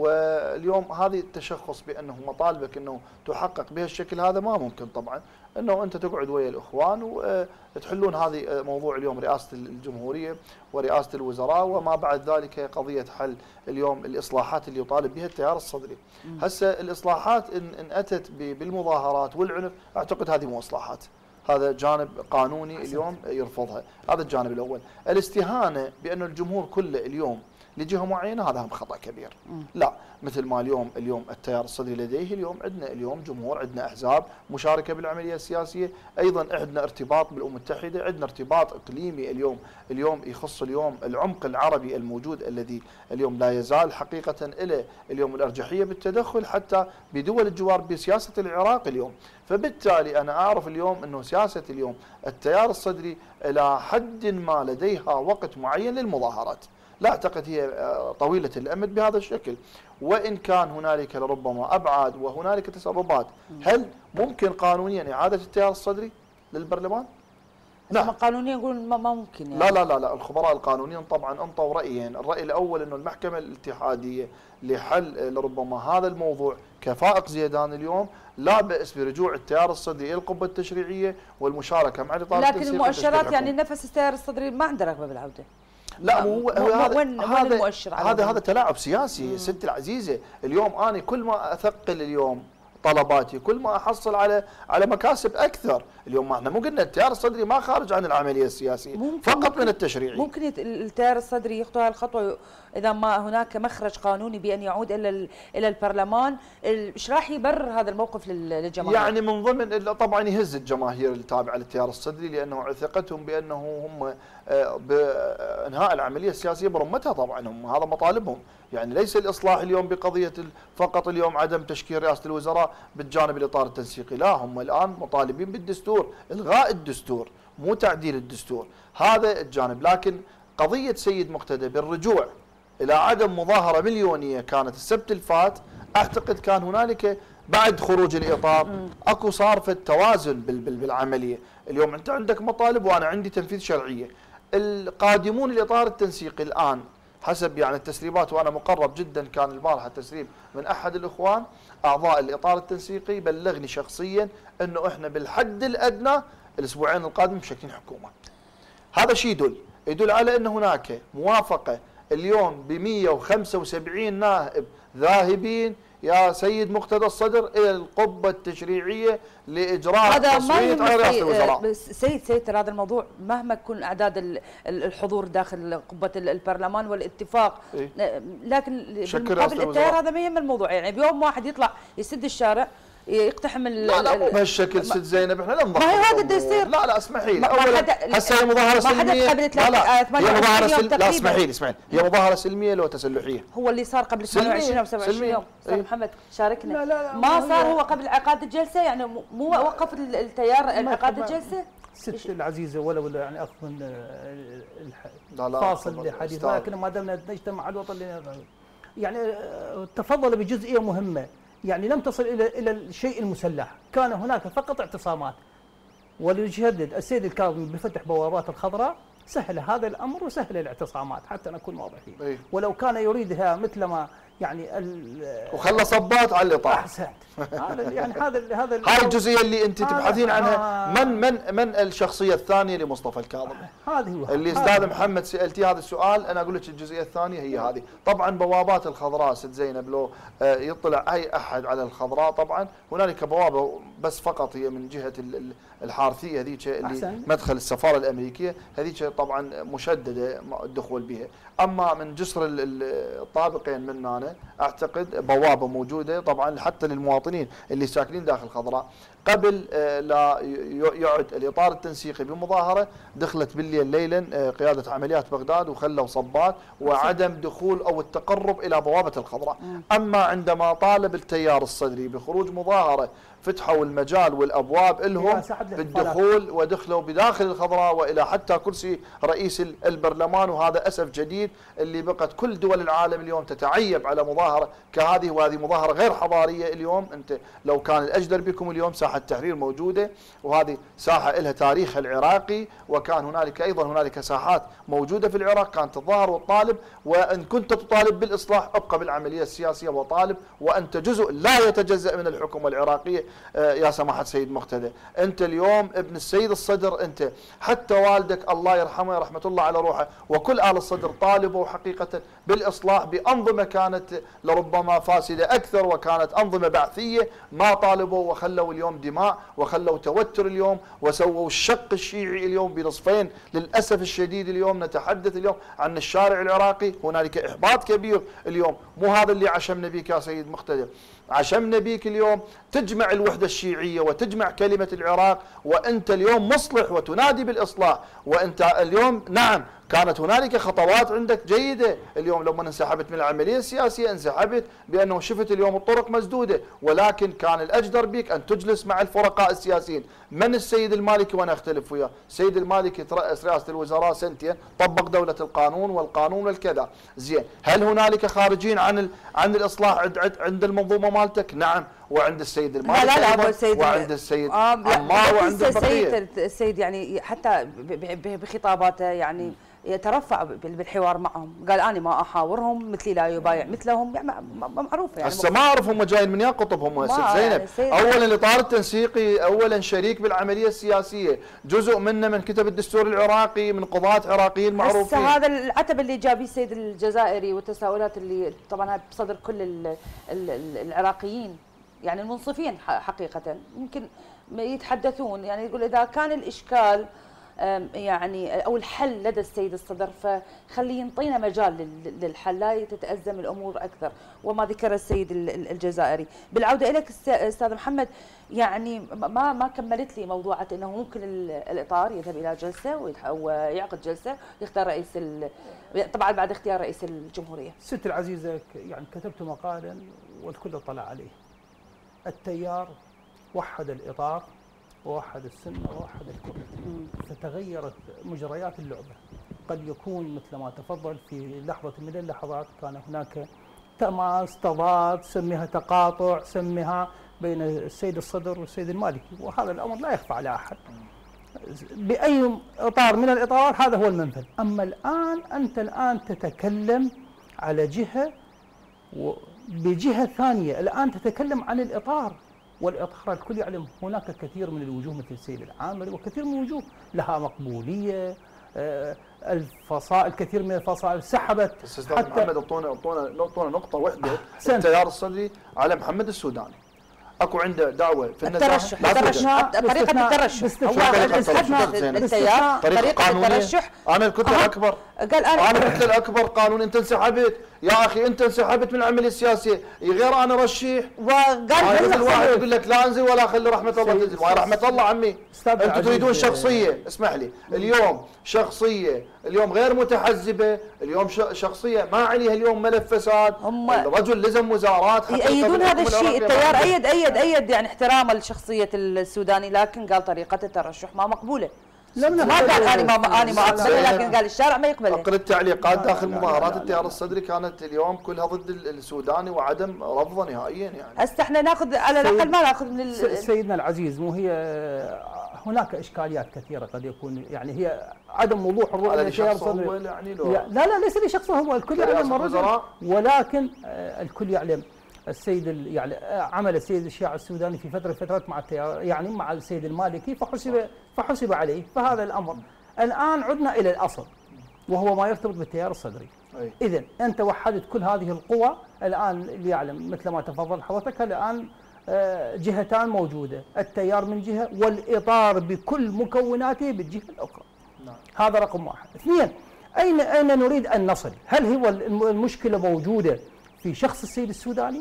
واليوم هذه التشخص بأنه مطالبك أنه تحقق بهالشكل هذا ما ممكن طبعا، أنه أنت تقعد ويا الإخوان وتحلون هذه موضوع اليوم رئاسة الجمهورية ورئاسة الوزراء، وما بعد ذلك قضية حل اليوم الإصلاحات اللي يطالب بها التيار الصدري. هسه الإصلاحات إن أتت بالمظاهرات والعنف، أعتقد هذه مو إصلاحات، هذا جانب قانوني اليوم يرفضها. هذا الجانب الأول. الاستهانة بأن الجمهور كله اليوم لجهة معينة، هذا هم خطأ كبير. لا، مثل ما اليوم التيار الصدري لديه اليوم عندنا اليوم جمهور، عندنا أحزاب مشاركة بالعملية السياسية، أيضا عندنا ارتباط بالأمم المتحدة، عندنا ارتباط إقليمي اليوم يخص اليوم العمق العربي الموجود الذي اليوم لا يزال حقيقة إلى اليوم الأرجحية بالتدخل حتى بدول الجوار بسياسة العراق اليوم. فبالتالي أنا أعرف اليوم أنه سياسة اليوم التيار الصدري إلى حد ما لديها وقت معين للمظاهرات، لا أعتقد هي طويلة الأمد بهذا الشكل، وإن كان هنالك لربما أبعاد وهنالك تسربات. هل ممكن قانونيا إعادة التيار الصدري للبرلمان؟ نعم. قانونيا يقولون ما ممكن يعني. لا الخبراء القانونيين طبعا انطوا رايين، الراي الاول انه المحكمه الاتحاديه لحل لربما هذا الموضوع كفائق زيدان اليوم لا بأس برجوع التيار الصدري الى القبه التشريعيه والمشاركه مع الاطار لكن المؤشرات يعني نفس التيار الصدري ما عنده رغبه بالعوده. لا مو وين المؤشر هذا تلاعب سياسي ستي العزيزه. اليوم انا كل ما اثقل اليوم طلباتي كل ما احصل على مكاسب اكثر. اليوم ما احنا مو قلنا التيار الصدري ما خارج عن العمليه السياسيه فقط من التشريعي. ممكن التيار الصدري يخطو هذه الخطوه اذا ما هناك مخرج قانوني بان يعود الى البرلمان. ايش راح يبرر هذا الموقف للجماهير؟ يعني من ضمن طبعا يهز الجماهير التابعه للتيار الصدري لانه ثقتهم بانه هم بانهاء العمليه السياسيه برمتها. طبعا هم هذا مطالبهم، يعني ليس الاصلاح اليوم بقضيه فقط اليوم عدم تشكيل رئاسه الوزراء بالجانب الاطار التنسيقي، لا هم الان مطالبين بالدستور، الغاء الدستور مو تعديل الدستور، هذا الجانب. لكن قضيه سيد مقتدى بالرجوع الى عدم مظاهره مليونيه كانت السبت الفات، اعتقد كان هنالك بعد خروج الاطار اكو صار في التوازن بالعمليه. اليوم انت عندك مطالب وانا عندي تنفيذ شرعيه. القادمون الاطار التنسيقي الان حسب يعني التسريبات، وانا مقرب جدا كان البارحه تسريب من احد الاخوان اعضاء الاطار التنسيقي بلغني شخصيا انه احنا بالحد الادنى الاسبوعين القادمين مشكلين حكومه. هذا شيء يدل على ان هناك موافقه اليوم ب 175 نائب ذاهبين يا سيد مقتدى الصدر الى القبه التشريعيه لاجراء تصويت على رئاسه الوزراء. سيد هذا الموضوع مهما يكون اعداد الحضور داخل قبه البرلمان والاتفاق لكن قبل التيار هذا ما يهم الموضوع. يعني بيوم واحد يطلع يسد الشارع يقتحم لا مو بهالشكل ست زينب، احنا لا نضغط. ما هي هذا اللي يصير. لا اسمحي لي اولا هسه هي مظاهره سلميه. هي مظاهره سلميه. لا اسمحي لي هي مظاهره سلميه لو تسلحيه. هو اللي صار قبل 28 او 27 يوم. استاذ محمد شاركنا. لا ما صار هو قبل انعقاد الجلسه، يعني مو وقف التيار انعقاد الجلسه. ست العزيزه ولو يعني اخذ من الفاصل لحديث، لكن ما دامنا نجتمع على الوطن يعني تفضل بجزئيه مهمه. يعني لم تصل الى الشيء المسلح، كان هناك فقط اعتصامات. وليشدد السيد الكاظمي بفتح بوابات الخضراء سهل هذا الامر وسهل الاعتصامات حتى نكون واضحين. ولو كان يريدها مثلما يعني وخلى صبات على الاطار. احسنت. هذا يعني هذا هاي الجزئيه اللي انت تبحثين عنها. من الشخصيه الثانيه لمصطفى الكاظمي؟ هذه هو اللي استاذ محمد سالتي هذا السؤال، انا اقول لك الجزئيه الثانيه هي هذه. طبعا بوابات الخضراء ست زينب لو يطلع اي احد على الخضراء، طبعا هنالك بوابه بس فقط هي من جهه الحارثيه هذيك اللي مدخل السفاره الامريكيه، هذيك طبعا مشدده الدخول بها. اما من جسر الطابقين من هنا اعتقد بوابه موجوده طبعا حتى للمواطنين اللي ساكنين داخل الخضراء. قبل لا يعد الاطار التنسيقي بمظاهره دخلت بالليل ليلا قياده عمليات بغداد وخلوا صبات وعدم دخول او التقرب الى بوابه الخضراء. اما عندما طالب التيار الصدري بخروج مظاهره فتحوا المجال والابواب لهم بالدخول ودخلوا بداخل الخضراء والى حتى كرسي رئيس البرلمان. وهذا اسف جديد اللي بقت كل دول العالم اليوم تتعيب على مظاهره كهذه، وهذه مظاهره غير حضاريه. اليوم انت لو كان الاجدر بكم اليوم ساحه التحرير موجوده، وهذه ساحه لها تاريخها العراقي، وكان هنالك ايضا هنالك ساحات موجوده في العراق كانت تظاهر وتطالب. وان كنت تطالب بالاصلاح ابقى بالعمليه السياسيه وطالب، وانت جزء لا يتجزا من الحكومه العراقيه يا سماحه سيد مقتدى. انت اليوم ابن السيد الصدر، انت حتى والدك الله يرحمه رحمه الله على روحه وكل آل الصدر طالبوا حقيقه بالاصلاح بانظمه كانت لربما فاسده اكثر وكانت انظمه بعثيه، ما طالبوا وخلوا اليوم دماء وخلوا توتر اليوم وسووا الشق الشيعي اليوم بنصفين. للاسف الشديد اليوم نتحدث اليوم عن الشارع العراقي، هنالك احباط كبير اليوم. مو هذا اللي عشمنا بك يا سيد مقتدى، عشمنا بيك اليوم تجمع الوحدة الشيعية وتجمع كلمة العراق، وأنت اليوم مصلح وتنادي بالإصلاح. وأنت اليوم نعم كانت هنالك خطوات عندك جيدة اليوم لما انسحبت من العملية السياسية، انسحبت بأنه شفت اليوم الطرق مسدودة، ولكن كان الأجدر بك أن تجلس مع الفرقاء السياسيين. من السيد المالكي وأنا أختلف وياه، السيد المالكي ترأس رئاسة الوزراء سنتين، طبق دولة القانون والقانون والكذا، زين. هل هنالك خارجين عن الإصلاح عند المنظومة مالتك؟ نعم. وعند السيد المالكي لا ابو السيد وعند السيد عمار وعند البقيه. السيد يعني حتى بخطاباته يعني يترفع بالحوار معهم، قال انا ما احاورهم مثلي لا يبايع مثلهم، يعني معروفه يعني. هسه ما اعرف هم جايين من يا قطب هم ست زينب. اولا الاطار التنسيقي، اولا شريك بالعمليه السياسيه، جزء منه من كتب الدستور العراقي، من قضاة عراقيين معروفين. هسه هذا العتب اللي جابيه السيد الجزائري والتساؤلات اللي طبعا بصدر كل العراقيين يعني المنصفين حقيقه، يمكن يتحدثون يعني يقول اذا كان الاشكال يعني او الحل لدى السيد الصدر فخليه ينطينا مجال للحل، لا تتازم الامور اكثر، وما ذكر السيد الجزائري. بالعوده اليك استاذ محمد، يعني ما كملت لي موضوعة انه ممكن الاطار يذهب الى جلسه ويعقد جلسه يختار رئيس طبعا بعد اختيار رئيس الجمهوريه. ست العزيزه يعني كتبت مقالا والكل اطلع عليه. التيار وحد الاطار ووحد السنه ووحد الكل، فتغيرت مجريات اللعبه. قد يكون مثل ما تفضل في لحظه من اللحظات كان هناك تماس، تضاد، سميها تقاطع، سميها بين السيد الصدر والسيد المالكي، وهذا الامر لا يخفى على احد. باي اطار من الاطارات هذا هو المنفذ. اما الان انت تتكلم على جهه وبجهه ثانيه، الان تتكلم عن الاطار، والاطار الكل يعلم هناك كثير من الوجوه مثل السيد العامري وكثير من الوجوه لها مقبوليه، الفصائل كثير من الفصائل سحبت. استاذ محمد اعطونا نقطه واحده. التيار الصدري على محمد السوداني اكو عنده دعوه في الترشح، طريقه الترشح التيار طريقه الترشح. انا الكتله الاكبر قال انا الكتله الاكبر قانون انت انسحبت يا اخي، انت انسحبت من العمليه السياسيه، غير انا رشيح. وقال الواحد يقول لك لا انزل ولا خلي رحمه الله تنزل، وهي رحمه الله عمي. انتم تريدون شخصيه، اسمح لي، اليوم شخصيه، اليوم غير متحزبه، اليوم شخصيه ما عليها اليوم ملف فساد، الرجل لزم وزارات. يأيدون هذا الشيء، التيار ايد يعني احتراما لشخصيه السوداني، لكن قال طريقه الترشح ما مقبوله. ما قال انا ما اقبلها، لكن قال الشارع ما يقبلها. اقل التعليقات داخل مظاهرات التيار الصدري كانت اليوم كلها ضد السوداني وعدم رفضه نهائيا يعني. هسه احنا ناخذ على الاقل ما ناخذ من سيدنا العزيز، مو هي هناك اشكاليات كثيره قد يكون يعني هي عدم وضوح الرؤيه للتيار الصدري. يعني لا ليس لشخصه هو، الكل يعلم الرجل، ولكن الكل يعلم السيد يعني عمل السيد الشيعي السوداني في فترات مع التيار يعني مع السيد المالكي فحسب عليه، فهذا الامر. الان عدنا الى الاصل وهو ما يرتبط بالتيار الصدري. اذا انت وحدت كل هذه القوى الان اللي يعلم مثل ما تفضل حضرتك، الان جهتان موجوده، التيار من جهه والاطار بكل مكوناته بالجهه الاخرى. هذا رقم واحد. اثنين، اين نريد ان نصل؟ هل هو المشكله موجوده في شخص السيد السوداني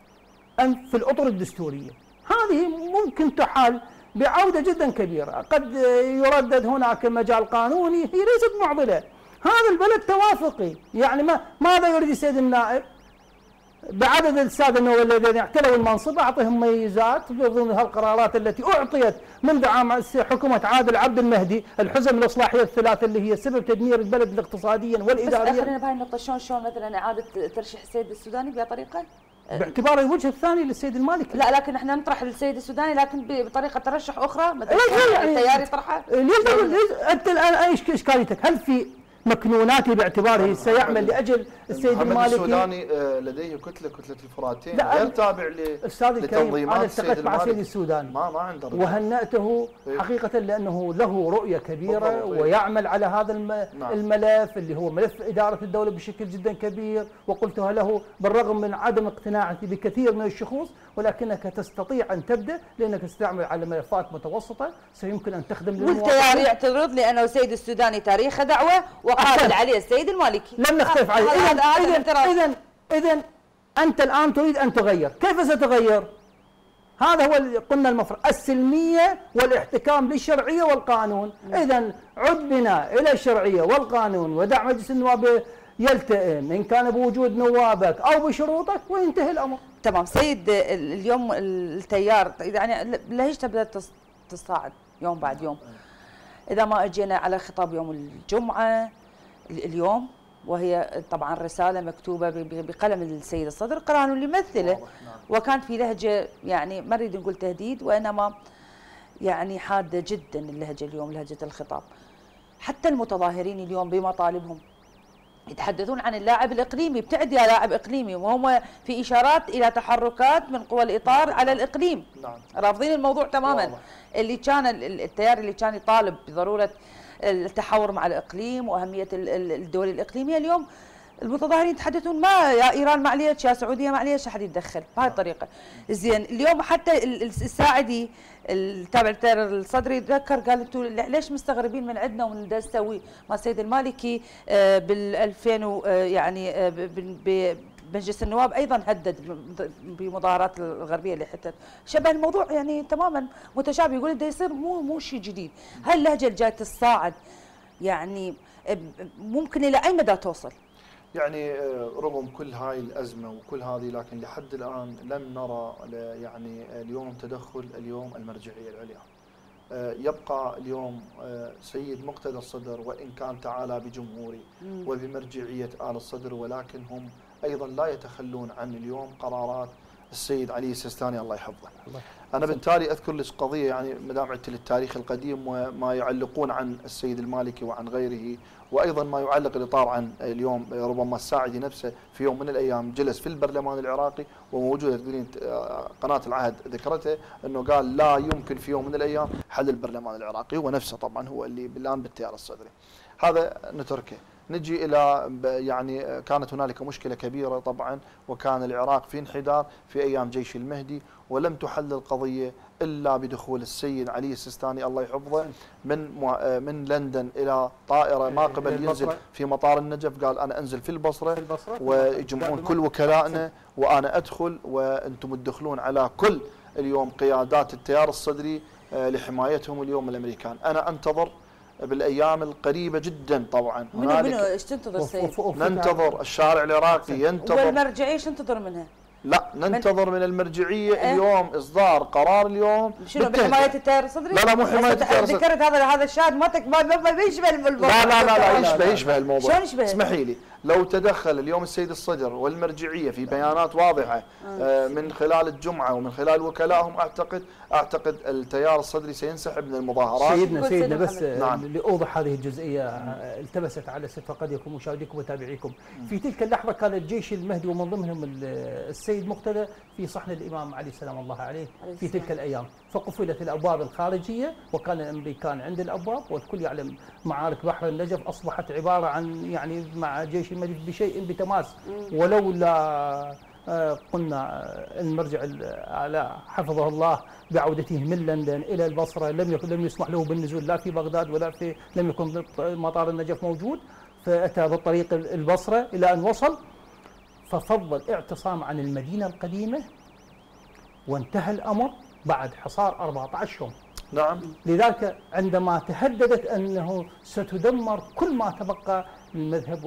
أم في الأطر الدستورية؟ هذه ممكن تحال بعودة جدا كبيرة. قد يردد هناك مجال قانوني، هي ليست معضلة. هذا البلد توافقي، يعني ماذا يريد السيد النائب؟ بعدد السادة الذين اعتلوا المنصب أعطيهم ميزات ضمن هالقرارات التي أعطيت منذ عام حكومة عادل عبد المهدي، الحزم الإصلاحية الثلاثة اللي هي سبب تدمير البلد اقتصاديا والإداريا. بس خلينا بهاي النقطة، شلون مثلا إعادة ترشيح السيد السوداني بهي طريقة؟ باعتباره الوجه الثاني للسيد المالكي. لا لكن احنا نطرح السيد السوداني لكن بطريقة ترشح أخرى مثلا التيار يطرحها. أنت الآن أي إشكاليتك؟ هل في مكنوناتي باعتباره سيعمل لاجل السيد المالكي؟ السوداني لديه كتله الفراتين غير تابع لتنظيمات انا التقيت مع السيد السوداني ما عنده وهنأته حقيقه لانه له رؤيه كبيره ويعمل على هذا الملف اللي هو ملف اداره الدوله بشكل جدا كبير، وقلتها له بالرغم من عدم اقتناعتي بكثير من الشخوص، ولكنك تستطيع ان تبدا لانك تستعمل على ملفات متوسطه سيمكن ان تخدم للمواطن. والتيار يعترض لانه السيد السوداني تاريخ دعوه وقابل عليه السيد المالكي. لم نختلف عليه. إذا أنت الآن تريد أن تغير، كيف ستغير؟ هذا هو اللي قلنا المفروض السلمية والاحتكام للشرعية والقانون. إذا عد بنا إلى الشرعية والقانون ودع مجلس النواب يلتئم إن كان بوجود نوابك أو بشروطك وينتهي الأمر. تمام سيد، اليوم التيار يعني لهجته بدأت تصاعد يوم بعد يوم. إذا ما أجينا على خطاب يوم الجمعة اليوم وهي طبعا رسالة مكتوبة بقلم السيد الصدر قرأه اللي يمثله، وكان في لهجة يعني ما نريد نقول تهديد، وإنما يعني حادة جدا اللهجة اليوم، لهجة الخطاب. حتى المتظاهرين اليوم بمطالبهم يتحدثون عن اللاعب الإقليمي، ابتعد يا لاعب إقليمي، وهم في إشارات إلى تحركات من قوى الإطار على الإقليم. رافضين الموضوع تماما. اللي كان التيار اللي كان يطالب بضرورة التحاور مع الإقليم وأهمية الدول الإقليمية، اليوم المتظاهرين يتحدثون ما يا إيران ما عليش، يا سعودية ما عليش، أحد يتدخل بهذه الطريقة. زين اليوم حتى الساعدي التابع للتيار الصدري يتذكر قال انتم ليش مستغربين من عندنا ومن دا نسوي مع السيد المالكي بال 2000 يعني بمجلس النواب ايضا هدد بمظاهرات الغربيه اللي حتى شبه الموضوع يعني تماما متشابه. يقول ده يصير مو شيء جديد. هاي اللهجه اللي جايه تصاعد يعني ممكن الى اي مدى توصل؟ يعني رغم كل هاي الأزمة وكل هذه، لكن لحد الآن لم نرى يعني اليوم تدخل اليوم المرجعية العليا. يبقى اليوم سيد مقتدى الصدر وإن كان تعالى بجمهوري وبمرجعية آل الصدر، ولكن هم أيضا لا يتخلون عن اليوم قرارات السيد علي السيستاني الله يحفظه. أنا بالتالي أذكر لك قضية يعني مدام عدت للتاريخ القديم وما يعلقون عن السيد المالكي وعن غيره، وأيضا ما يعلق الإطار عن اليوم ربما الساعدي نفسه في يوم من الأيام جلس في البرلمان العراقي وموجودة قناة العهد ذكرته أنه قال لا يمكن في يوم من الأيام حل البرلمان العراقي، هو نفسه طبعا هو اللي الآن بالتيار الصدري. هذا نتركه. نجي إلى يعني كانت هنالك مشكلة كبيرة طبعا، وكان العراق في انحدار في أيام جيش المهدي، ولم تحل القضية إلا بدخول السيد علي السيستاني الله يحفظه من لندن إلى طائرة ما قبل ينزل في مطار النجف، قال أنا أنزل في البصرة ويجمعون كل وكلائنا وأنا أدخل وأنتم تدخلون على كل اليوم قيادات التيار الصدري لحمايتهم اليوم الأمريكان. أنا أنتظر بالايام القريبه جدا طبعا منو ايش تنتظر سيد؟ ننتظر الشارع العراقي ينتظر. والمرجعيه ايش ننتظر منها؟ لا ننتظر من المرجعيه اليوم اصدار قرار اليوم شنو بحمايه التيار الصدري؟ لا مو حمايه التيار الصدري. ذكرت هذا الشاهد ما يشبه الموضوع. لا يشبه الموضوع. شلون يشبه؟ اسمحي لي، لو تدخل اليوم السيد الصدر والمرجعيه في بيانات واضحه من خلال الجمعه ومن خلال وكلائهم، اعتقد التيار الصدري سينسحب من المظاهرات. سيدنا بس نعم. لاوضح هذه الجزئيه التبست على فقد يكون مشاهديكم ومتابعيكم. في تلك اللحظه كان الجيش المهدي ومن ضمنهم السيد مقتدى في صحن الامام علي سلام الله عليه في تلك الايام، فقفلت الابواب الخارجيه وكان الامريكان عند الابواب، والكل يعلم معارك بحر النجف اصبحت عباره عن يعني مع جيش المهدي بشيء بتماس. ولولا قلنا المرجع على حفظه الله بعودته من لندن الى البصره لم يسمح له بالنزول لا في بغداد ولا لم يكن مطار النجف موجود، فاتى بالطريق البصره الى ان وصل، ففضل اعتصام عن المدينه القديمه وانتهى الامر بعد حصار 14 يوم. نعم. لذلك عندما تهددت انه ستدمر كل ما تبقى من المذهب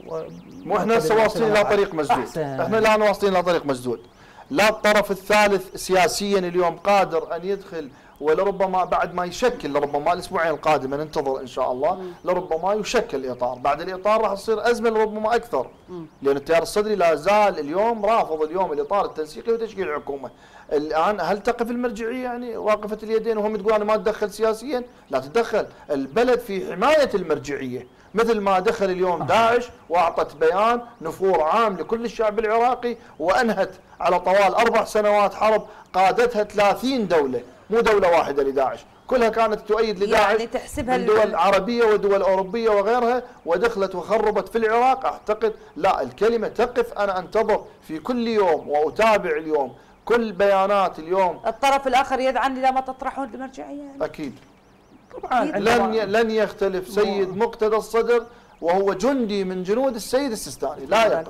مو احنا هسه واصلين الى طريق مسدود. احنا الان واصلين الى طريق مسدود. لا الطرف الثالث سياسيا اليوم قادر ان يدخل، ولربما بعد ما يشكل لربما الاسبوعين القادمه ننتظر ان شاء الله لربما يشكل اطار، بعد الاطار راح تصير ازمه لربما اكثر، لان التيار الصدري لا زال اليوم رافض اليوم الاطار التنسيقي وتشكيل الحكومه. الان هل تقف المرجعيه يعني واقفه اليدين وهم تقول انا ما اتدخل سياسيا؟ لا تتدخل، البلد في حمايه المرجعيه، مثل ما دخل اليوم داعش واعطت بيان نفور عام لكل الشعب العراقي وانهت على طوال 4 سنوات حرب قادتها 30 دوله، مو دوله واحده لداعش، كلها كانت تؤيد لداعش يعني تحسبها من دول عربيه ودول اوروبيه وغيرها، ودخلت وخربت في العراق. اعتقد لا، الكلمه تقف. انا انتظر في كل يوم واتابع اليوم كل بيانات اليوم. الطرف الاخر يدعم اذا ما تطرحون المرجعيه يعني. اكيد طبعا لن يختلف سيد مقتدى الصدر وهو جندي من جنود السيد السيستاني، لا يقف.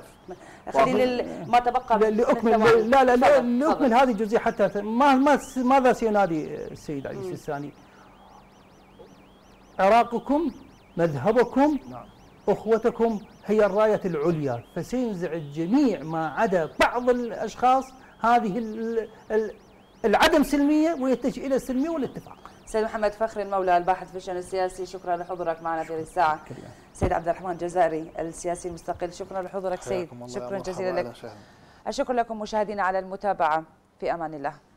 خلي ما تبقى لأكمل هذه الجزئيه حتى ماذا سينادي السيد علي السيستاني؟ عراقكم مذهبكم اخوتكم هي الرايه العليا، فسينزع الجميع ما عدا بعض الاشخاص هذه العدم سلميه ويتجه الى السلميه والاتفاق. سيد محمد فخر المولى الباحث في الشأن السياسي، شكرا لحضورك معنا في هذه الساعة. سيد عبد الرحمن الجزائري السياسي المستقل، شكرا لحضورك سيد، شكرا جزيلا لك. الشكر لكم مشاهدينا على المتابعة، في أمان الله.